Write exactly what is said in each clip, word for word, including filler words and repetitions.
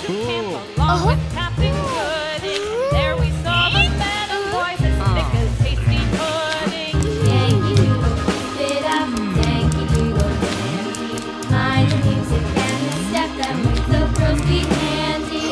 to camp along with Captain Gooding. There we saw the men and boys as thick as tasty pudding. Yankee Doodle, keep it up, Yankee Doodle dandy. Mind the music and the step, and with the girls be handy.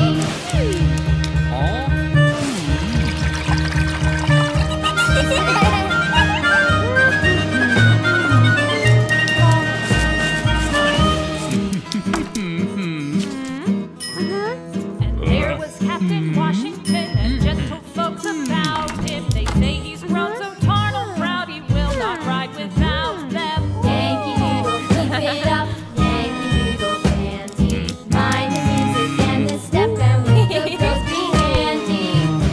And there was Captain Washington and gentle folks about him. They say he's grown so tarnal proud he will not ride without them. Yankee Doodle, keep it up, Yankee Doodle dandy. Mind the music and the step, and with the girls be handy.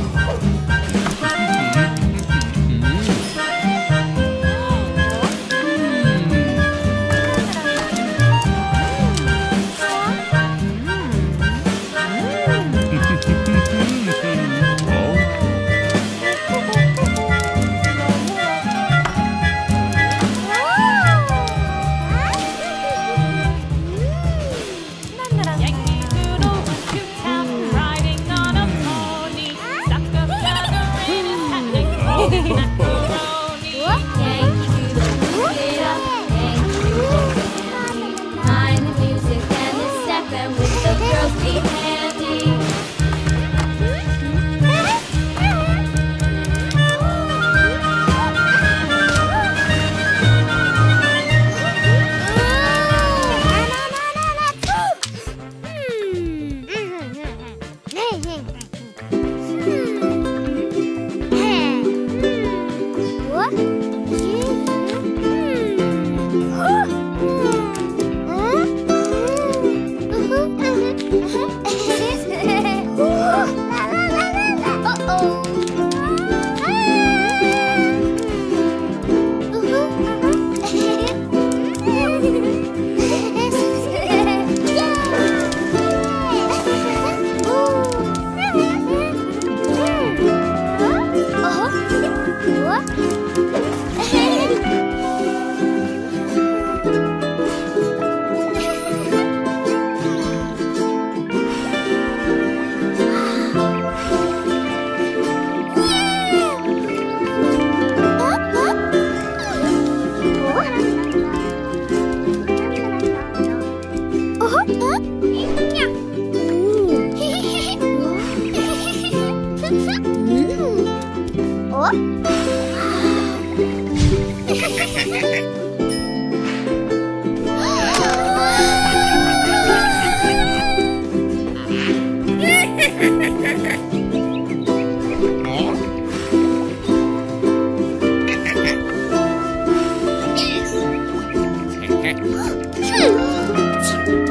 Yankee Doodle went to town riding on a pony. Stuck a feather in his hat and called it macaroni. Yankee Doodle, keep it up, Yankee Doodle dandy. Mind the music and the step, and with the girls be handy.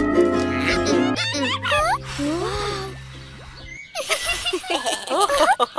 Oh,